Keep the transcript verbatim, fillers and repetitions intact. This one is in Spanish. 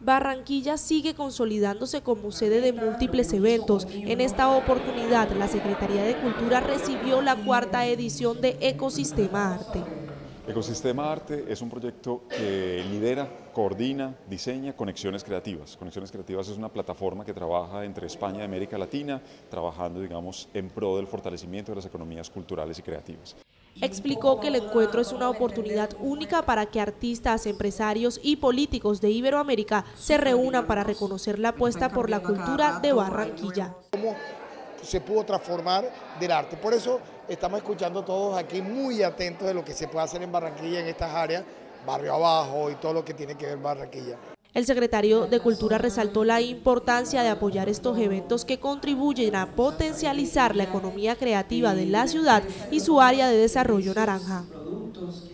Barranquilla sigue consolidándose como sede de múltiples eventos. En esta oportunidad, la Secretaría de Cultura recibió la cuarta edición de Ecosistema Arte. Ecosistema Arte es un proyecto que lidera, coordina, diseña Conexiones Creativas. Conexiones Creativas es una plataforma que trabaja entre España y América Latina, trabajando, digamos, en pro del fortalecimiento de las economías culturales y creativas. Explicó que el encuentro es una oportunidad única para que artistas, empresarios y políticos de Iberoamérica se reúnan para reconocer la apuesta por la cultura de Barranquilla. ¿Cómo se pudo transformar del arte? Por eso estamos escuchando todos aquí muy atentos de lo que se puede hacer en Barranquilla, en estas áreas, barrio abajo y todo lo que tiene que ver Barranquilla. El secretario de Cultura resaltó la importancia de apoyar estos eventos que contribuyen a potencializar la economía creativa de la ciudad y su área de desarrollo naranja.